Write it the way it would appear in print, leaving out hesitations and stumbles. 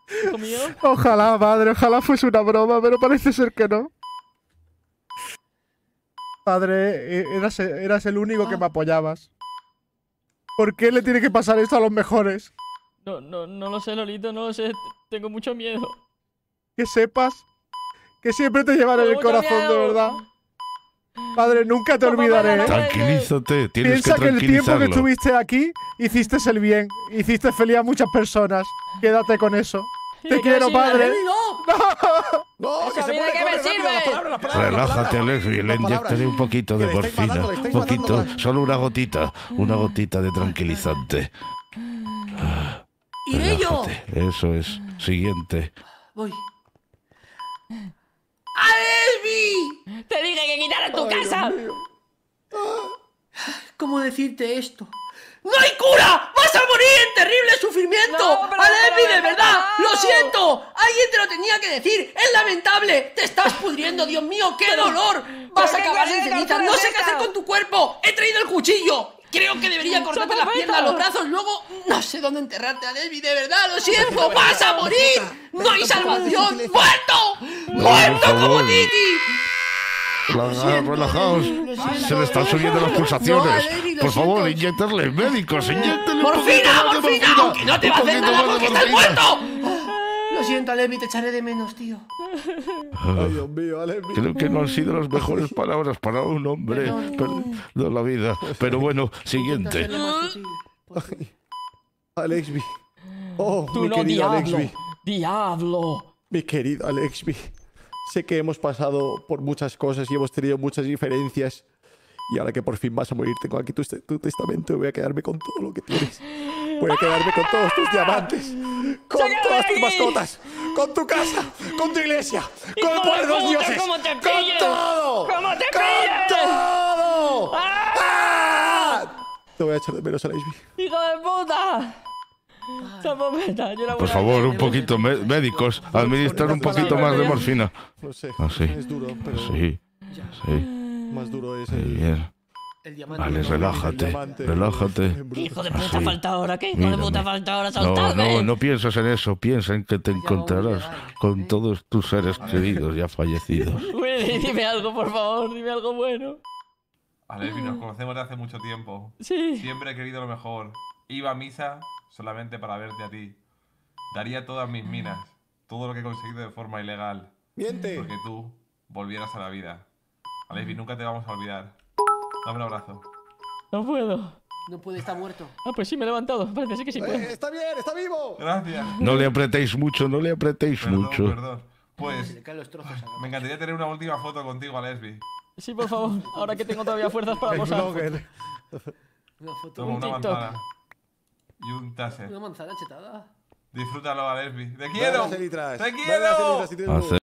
hijo mío. Ojalá, padre, ojalá fuese una broma, pero parece ser que no. Padre, eras el único que me apoyabas. ¿Por qué le tiene que pasar esto a los mejores? No lo sé, Lolito, no lo sé. Tengo mucho miedo. Que sepas que siempre te llevaré en el Tengo mucho corazón, de miedo. verdad. Padre, nunca te Por favor, olvidaré. no me- Tranquilízate, tienes Piensa que que el tiempo que tranquilizarlo. estuviste aquí, hiciste el bien. Hiciste feliz a muchas personas. Quédate con eso. ¿Y Te de qué quiero, me sirve? padre. ¡Alevi, no! ¡No! ¿Esa vida de qué me sirve? Relájate, Alexby, le inyectaré un poquito de morfina. Un poquito, solo una gotita de tranquilizante. ¡Iré yo! Relájate, eso es. Siguiente. Voy. ¡Alevi! Te dije que quitaras tu casa. ¿Cómo decirte esto? ¡No hay cura! ¡Vas a morir en terrible sufrimiento! No, pero- ¡Alevi, pero- de verdad! pero- ¡Lo siento! ¡Alguien te lo tenía que decir! ¡Es lamentable! ¡Te estás pudriendo, Dios mío! ¡Qué dolor! ¡Vas a qué acabar clase en de cenizas! tortura ¡No es sé qué hacer esta? con tu cuerpo! ¡He traído el cuchillo! Creo que debería cortarte las ¡Socorro! piernas, los brazos, luego no sé dónde enterrarte, Alevi, de verdad, lo siento, vas a morir. ¡No hay salvación! ¡Muerto! ¡Muerto como Titi! Relajaos. Se le están subiendo las pulsaciones. No, Alevi, lo Por favor, siento. inyectarle médicos, inyectenle un poquito ¡Morfina, más de morfina! morfina. ¡Aunque no te Un va a hacer poquito nada más de porque estás morfina. muerto! Lo siento, Alevi, te echaré de menos, tío. Ay, Dios mío, Alevi. Creo que no han sido las mejores palabras para un hombre perdido la vida. Pero bueno, siguiente. Hacerlo más sutil. Alexby. Oh, Tú mi no, querido diablo. Alexby. Diablo. Mi querido Alexby. Sé que hemos pasado por muchas cosas y hemos tenido muchas diferencias. Y ahora que por fin vas a morir, tengo aquí tu testamento y voy a quedarme con todo lo que tienes. Voy a quedarme con todos tus diamantes, con ¡Sácame todas de tus aquí! mascotas, con tu casa, con tu iglesia, ¡Hijo con el de poder de los puta, dioses, cómo te con pilles! todo, ¡Cómo te con pilles! todo. ¡Ah! ¡Ah! Te voy a echar de menos, Alexby. ¡Hijo de puta! Esa pobreta, yo la voy Por a- favor, un poquito, médicos, administrar un poquito más de morfina. No sé, Así. es duro, pero Sí, sí, más duro es muy el bien. El diamante. Vale, relájate, diamante. relájate. ¿Qué hijo de puta Así. falta ahora? ¿Qué hijo de Mírame. puta falta ahora? No, ¡Soltadme! no piensas en eso, piensa en que te encontrarás con todos tus seres queridos ya fallecidos. Willy, dime algo, por favor, dime algo bueno. Alevi, nos conocemos de hace mucho tiempo. Sí. Siempre he querido lo mejor. Iba a misa solamente para verte a ti. Daría todas mis minas, todo lo que he conseguido de forma ilegal, Miente. porque tú volvieras a la vida. Alevi, nunca te vamos a olvidar. Dame un abrazo. No puedo. No puede estar muerto. Ah, pues sí, me he levantado. Parece que sí puedo. Está bien, está vivo. Gracias. No le apretéis mucho, no le apretéis Perdón, mucho. perdón. Se Pues le caen los trozos a la me encantaría tener una última foto contigo, Alevi. Sí, por favor. Ahora que tengo todavía fuerzas para posar. Una foto. Toma una TikTok. manzana. Y un taser. Una manzana chetada. Disfrútalo, Alevi. ¡Te Ven a quiero! las elitras. ¡Te Ven a las quiero! elitras si tienes- Hace-